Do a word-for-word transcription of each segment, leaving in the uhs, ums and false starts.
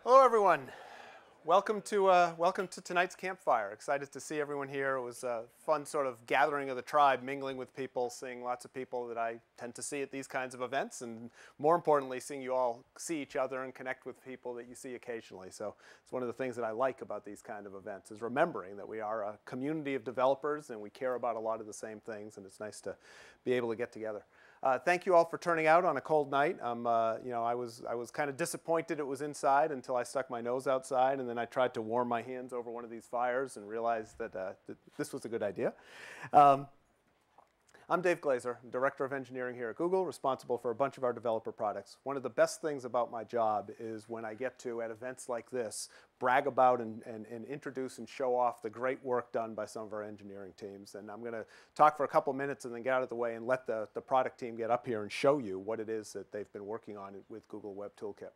Hello, everyone. Welcome to, uh, welcome to tonight's campfire. Excited to see everyone here. It was a fun sort of gathering of the tribe, mingling with people, seeing lots of people that I tend to see at these kinds of events, and more importantly, seeing you all see each other and connect with people that you see occasionally. So it's one of the things that I like about these kind of events, is remembering that we are a community of developers and we care about a lot of the same things, and it's nice to be able to get together. Uh, thank you all for turning out on a cold night. Um, uh, you know, I was, I was kind of disappointed it was inside until I stuck my nose outside, and then I tried to warm my hands over one of these fires and realized that, uh, that this was a good idea. Um, I'm Dave Glazer, Director of Engineering here at Google, responsible for a bunch of our developer products. One of the best things about my job is when I get to, at events like this, brag about and, and, and introduce and show off the great work done by some of our engineering teams. And I'm going to talk for a couple minutes and then get out of the way and let the, the product team get up here and show you what it is that they've been working on with Google Web Toolkit.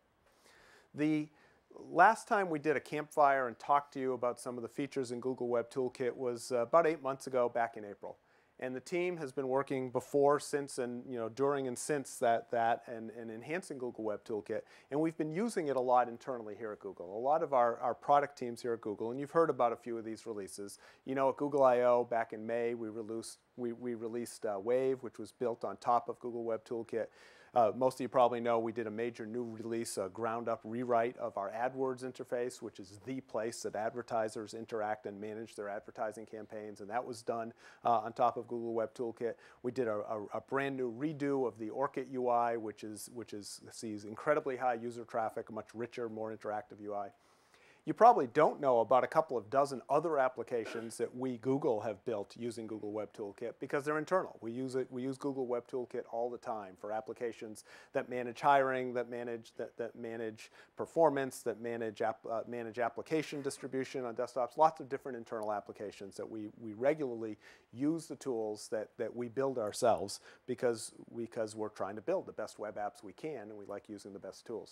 The last time we did a campfire and talked to you about some of the features in Google Web Toolkit was uh, about eight months ago, back in April. And the team has been working before, since, and you know, during and since that, that and, and enhancing Google Web Toolkit. And we've been using it a lot internally here at Google. A lot of our, our product teams here at Google, and you've heard about a few of these releases. You know, at Google I O back in May, we released, we, we released uh, Wave, which was built on top of Google Web Toolkit. Uh, most of you probably know we did a major new release, a ground-up rewrite of our AdWords interface, which is the place that advertisers interact and manage their advertising campaigns, and that was done uh, on top of Google Web Toolkit. We did a, a, a brand new redo of the Orchid U I, which is which is sees incredibly high user traffic, a much richer, more interactive U I. You probably don't know about a couple of dozen other applications that we, Google, have built using Google Web Toolkit because they're internal. We use it. We use Google Web Toolkit all the time for applications that manage hiring, that manage that, that manage performance, that manage app, uh, manage application distribution on desktops. Lots of different internal applications that we we regularly use the tools that that we build ourselves because because we're trying to build the best web apps we can, and we like using the best tools.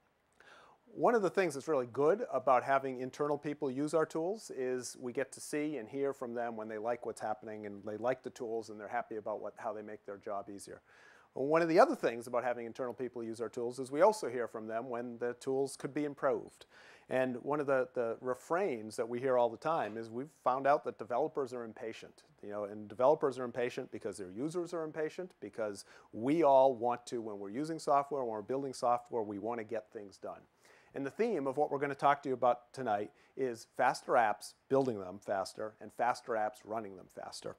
One of the things that's really good about having internal people use our tools is we get to see and hear from them when they like what's happening and they like the tools and they're happy about what, how they make their job easier. One of the other things about having internal people use our tools is we also hear from them when the tools could be improved. And one of the, the refrains that we hear all the time is we've found out that developers are impatient. You know, and developers are impatient because their users are impatient, because we all want to, when we're using software, when we're building software, we want to get things done. And the theme of what we're going to talk to you about tonight is faster apps, building them faster, and faster apps, running them faster.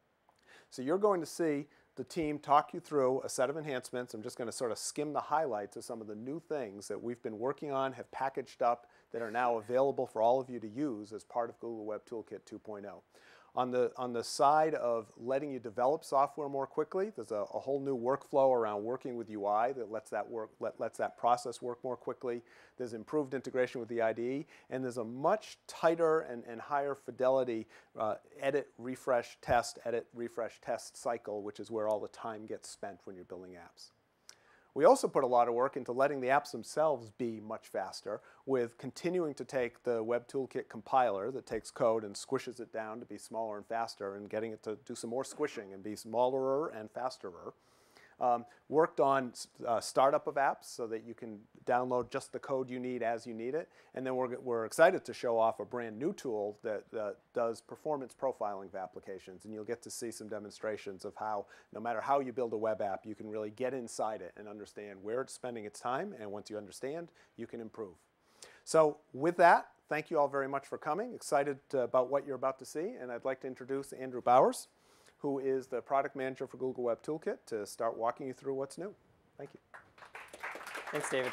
So you're going to see the team talk you through a set of enhancements. I'm just going to sort of skim the highlights of some of the new things that we've been working on, have packaged up, that are now available for all of you to use as part of Google Web Toolkit two point oh. On the, on the side of letting you develop software more quickly, there's a, a whole new workflow around working with U I that lets that, work, let, lets that process work more quickly. There's improved integration with the I D E, and there's a much tighter and, and higher fidelity uh, edit, refresh, test, edit, refresh, test cycle, which is where all the time gets spent when you're building apps. We also put a lot of work into letting the apps themselves be much faster, with continuing to take the Web Toolkit compiler that takes code and squishes it down to be smaller and faster, and getting it to do some more squishing and be smaller and fasterer. Um, worked on uh, startup of apps so that you can download just the code you need as you need it. And then we're, we're excited to show off a brand new tool that uh, does performance profiling of applications. And you'll get to see some demonstrations of how, no matter how you build a web app, you can really get inside it and understand where it's spending its time. And once you understand, you can improve. So with that, thank you all very much for coming. Excited uh, about what you're about to see. And I'd like to introduce Andrew Bowers, who is the product manager for Google Web Toolkit, to start walking you through what's new. Thank you. Thanks, David.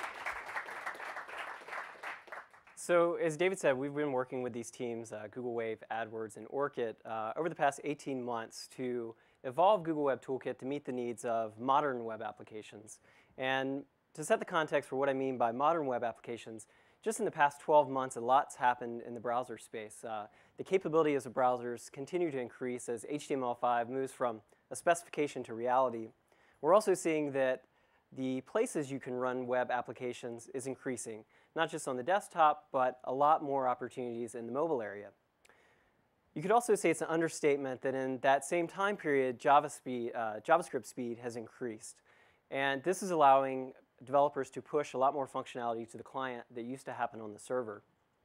So as David said, we've been working with these teams, uh, Google Wave, AdWords, and Orchid, uh, over the past eighteen months to evolve Google Web Toolkit to meet the needs of modern web applications. And to set the context for what I mean by modern web applications, just in the past twelve months, a lot's happened in the browser space. Uh, the capabilities of browsers continue to increase as H T M L five moves from a specification to reality. We're also seeing that the places you can run web applications is increasing, not just on the desktop, but a lot more opportunities in the mobile area. You could also say it's an understatement that in that same time period, Java speed, uh, JavaScript speed has increased. And this is allowing developers to push a lot more functionality to the client that used to happen on the server.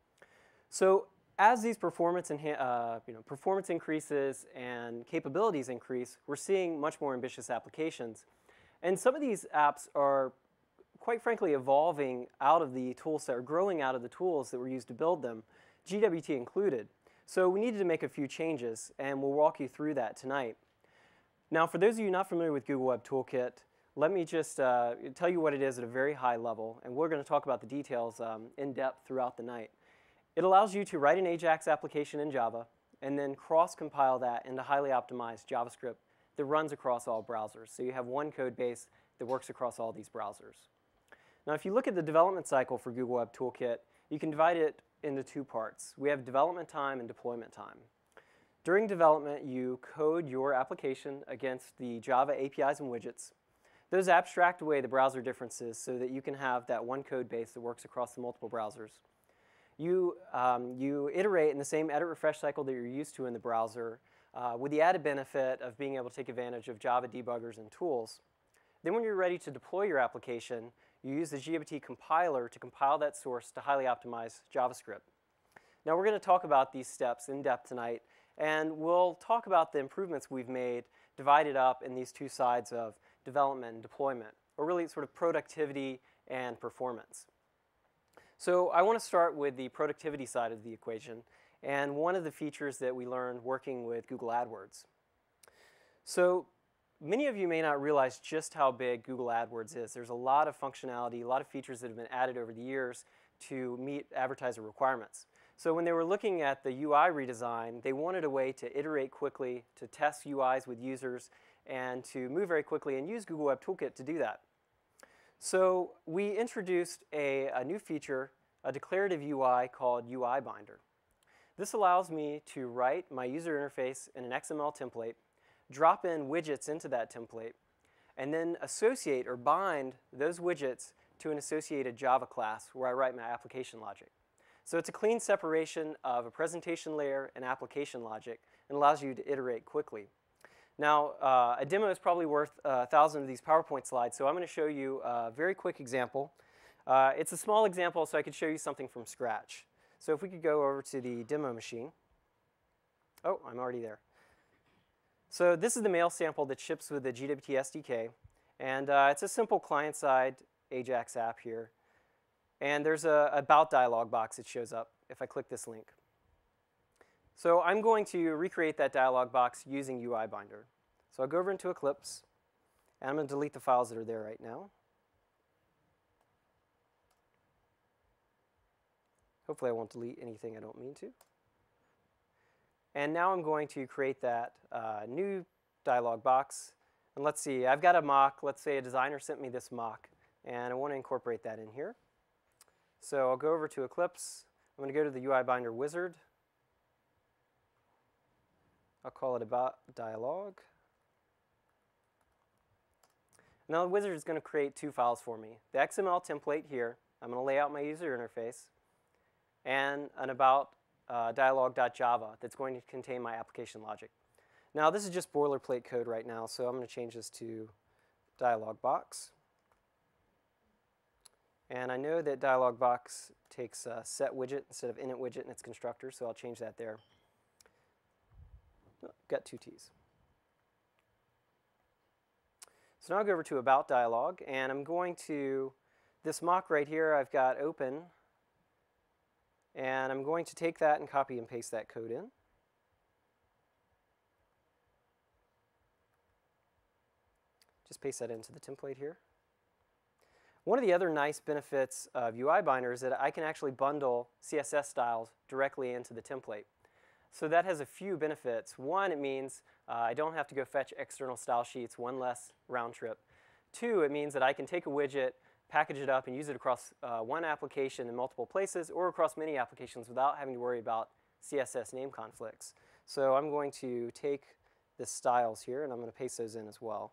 So as these performance, uh, you know, performance increases and capabilities increase, we're seeing much more ambitious applications. And some of these apps are, quite frankly, evolving out of the tool set, or growing out of the tools that were used to build them, G W T included. So we needed to make a few changes, and we'll walk you through that tonight. Now, for those of you not familiar with Google Web Toolkit, let me just uh, tell you what it is at a very high level, and we're going to talk about the details um, in depth throughout the night. It allows you to write an Ajax application in Java and then cross-compile that into highly optimized JavaScript that runs across all browsers. So you have one code base that works across all these browsers. Now, if you look at the development cycle for Google Web Toolkit, you can divide it into two parts. We have development time and deployment time. During development, you code your application against the Java A P Is and widgets. Those abstract away the browser differences so that you can have that one code base that works across the multiple browsers. You, um, you iterate in the same edit refresh cycle that you're used to in the browser uh, with the added benefit of being able to take advantage of Java debuggers and tools. Then when you're ready to deploy your application, you use the G W T compiler to compile that source to highly optimize JavaScript. Now we're going to talk about these steps in depth tonight, and we'll talk about the improvements we've made divided up in these two sides of development and deployment, or really sort of productivity and performance. So I want to start with the productivity side of the equation, and one of the features that we learned working with Google AdWords. So many of you may not realize just how big Google AdWords is. There's a lot of functionality, a lot of features that have been added over the years to meet advertiser requirements. So when they were looking at the U I redesign, they wanted a way to iterate quickly, to test U Is with users, and to move very quickly and use Google Web Toolkit to do that. So we introduced a, a new feature, a declarative U I called U I Binder. This allows me to write my user interface in an X M L template, drop in widgets into that template, and then associate or bind those widgets to an associated Java class where I write my application logic. So it's a clean separation of a presentation layer and application logic, and allows you to iterate quickly. Now, uh, a demo is probably worth a thousand of these PowerPoint slides, so I'm going to show you a very quick example. Uh, it's a small example, so I could show you something from scratch. So if we could go over to the demo machine. Oh, I'm already there. So this is the mail sample that ships with the G W T S D K, and uh, it's a simple client-side Ajax app here. And there's a About dialog box that shows up if I click this link. So I'm going to recreate that dialog box using U I Binder. So I'll go over into Eclipse, and I'm going to delete the files that are there right now. Hopefully I won't delete anything I don't mean to. And now I'm going to create that uh, new dialog box. And let's see, I've got a mock. Let's say a designer sent me this mock, and I want to incorporate that in here. So I'll go over to Eclipse. I'm going to go to the U I Binder wizard. I'll call it About Dialog. Now the wizard is going to create two files for me. The X M L template here, I'm going to lay out my user interface, and an About uh, dialog.java that's going to contain my application logic. Now this is just boilerplate code right now, so I'm going to change this to dialog box. And I know that dialog box takes a set widget instead of init widget in its constructor, so I'll change that there. Oh, got two T's. So now I'll go over to About dialog, and I'm going to, this mock right here I've got open, and I'm going to take that and copy and paste that code in. Just paste that into the template here. One of the other nice benefits of U I Binder is that I can actually bundle C S S styles directly into the template. So that has a few benefits. One, it means uh, I don't have to go fetch external style sheets, one less round trip. Two, it means that I can take a widget, package it up, and use it across uh, one application in multiple places or across many applications without having to worry about C S S name conflicts. So I'm going to take the styles here, and I'm going to paste those in as well.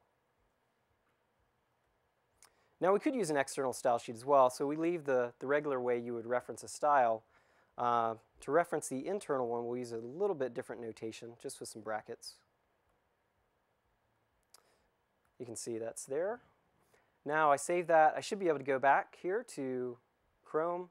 Now we could use an external style sheet as well, so we leave the, the regular way you would reference a style. Uh, to reference the internal one, we'll use a little bit different notation, just with some brackets. You can see that's there. Now I save that. I should be able to go back here to Chrome,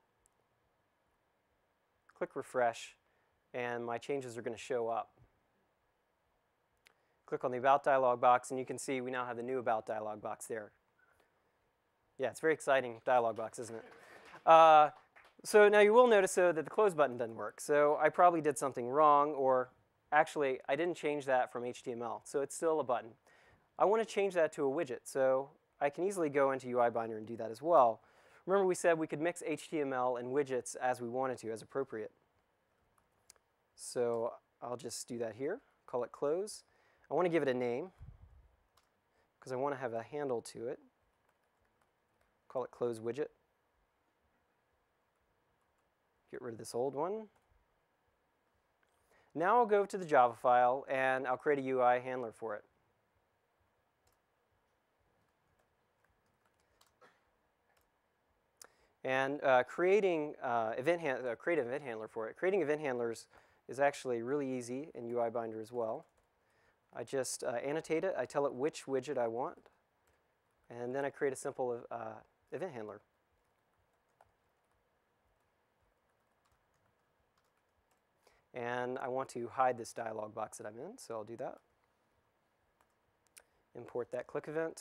click refresh, and my changes are going to show up. Click on the About dialog box, and you can see we now have the new About dialog box there. Yeah, it's a very exciting dialog box, isn't it? Uh, so now you will notice, though, that the Close button doesn't work. So I probably did something wrong, or actually, I didn't change that from H T M L. So it's still a button. I want to change that to a widget. So I can easily go into U I Binder and do that as well. Remember, we said we could mix H T M L and widgets as we wanted to, as appropriate. So I'll just do that here, call it Close. I want to give it a name, because I want to have a handle to it. Call it Close Widget. Get rid of this old one. Now I'll go to the Java file, and I'll create a U I handler for it. And uh, creating uh, event hand uh, create an event handler for it. Creating event handlers is actually really easy in U I Binder as well. I just uh, annotate it. I tell it which widget I want. And then I create a simple uh, event handler. And I want to hide this dialog box that I'm in, so I'll do that. Import that click event.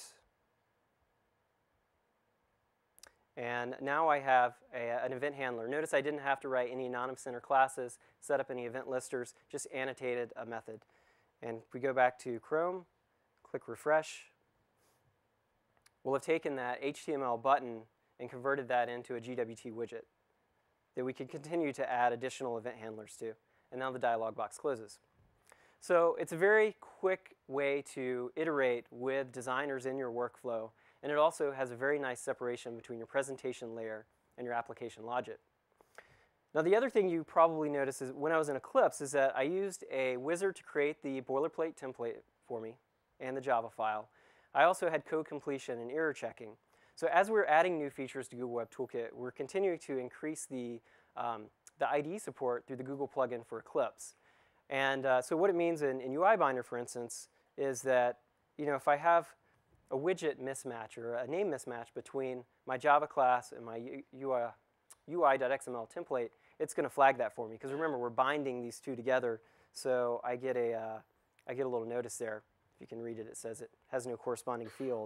And now I have a, an event handler. Notice I didn't have to write any anonymous center classes, set up any event listers, just annotated a method. And if we go back to Chrome, click refresh, we'll have taken that H T M L button and converted that into a G W T widget that we can continue to add additional event handlers to. And now the dialog box closes. So it's a very quick way to iterate with designers in your workflow. And it also has a very nice separation between your presentation layer and your application logic. Now the other thing you probably noticed is when I was in Eclipse is that I used a wizard to create the boilerplate template for me and the Java file. I also had code completion and error checking. So as we're adding new features to Google Web Toolkit, we're continuing to increase the, um, the I D E support through the Google plugin for Eclipse. And uh, so what it means in, in U I Binder, for instance, is that you know, if I have a widget mismatch or a name mismatch between my Java class and my U I, U I.xml template, it's going to flag that for me. Because remember, we're binding these two together, so I get a, uh, I get a little notice there. If you can read it, it says it has no corresponding field.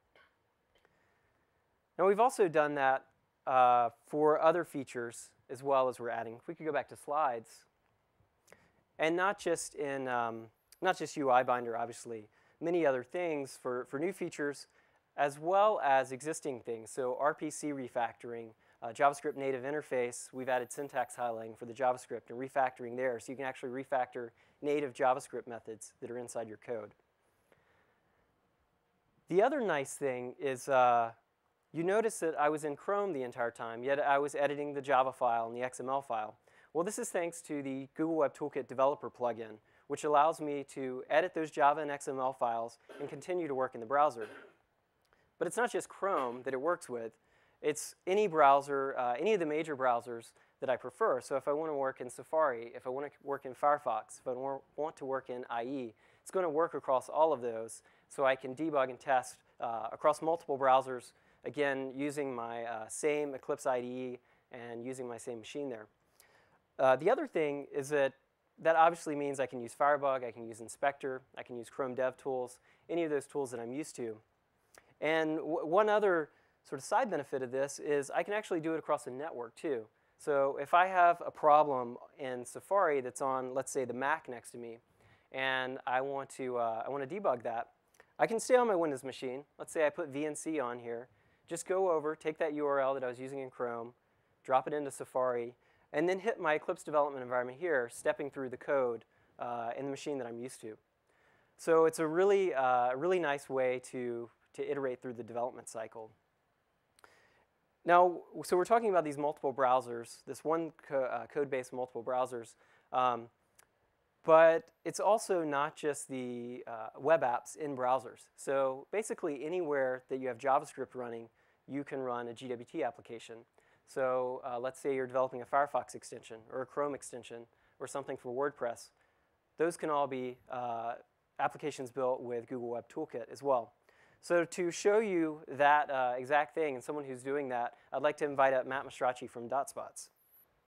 Now we've also done that uh, for other features as well as we're adding. If we could go back to slides, and not just in um, not just U I Binder, obviously, many other things for for new features, as well as existing things. So R P C refactoring, uh, JavaScript native interface. We've added syntax highlighting for the JavaScript and refactoring there, so you can actually refactor native JavaScript methods that are inside your code. The other nice thing is uh, you notice that I was in Chrome the entire time, yet I was editing the Java file and the X M L file. Well, this is thanks to the Google Web Toolkit developer plugin, which allows me to edit those Java and X M L files and continue to work in the browser. But it's not just Chrome that it works with. It's any browser, uh, any of the major browsers that I prefer. So if I want to work in Safari, if I want to work in Firefox, if I want to work in I E, it's going to work across all of those, so I can debug and test uh, across multiple browsers, again, using my uh, same Eclipse I D E and using my same machine there. Uh, the other thing is that that obviously means I can use Firebug, I can use Inspector, I can use Chrome DevTools, any of those tools that I'm used to. And w one other sort of side benefit of this is I can actually do it across the network too. So if I have a problem in Safari that's on, let's say, the Mac next to me, and I want to, uh, I want to debug that, I can stay on my Windows machine. Let's say I put V N C on here. Just go over, take that U R L that I was using in Chrome, drop it into Safari, and then hit my Eclipse development environment here, stepping through the code uh, in the machine that I'm used to. So it's a really, uh, really nice way to, to iterate through the development cycle. Now, so we're talking about these multiple browsers, this one co uh, code-based multiple browsers. Um, but it's also not just the uh, web apps in browsers. So basically, anywhere that you have JavaScript running, you can run a G W T application. So uh, let's say you're developing a Firefox extension or a Chrome extension or something for WordPress. Those can all be uh, applications built with Google Web Toolkit as well. So to show you that uh, exact thing and someone who's doing that, I'd like to invite up Matt Mastracci from DotSpots.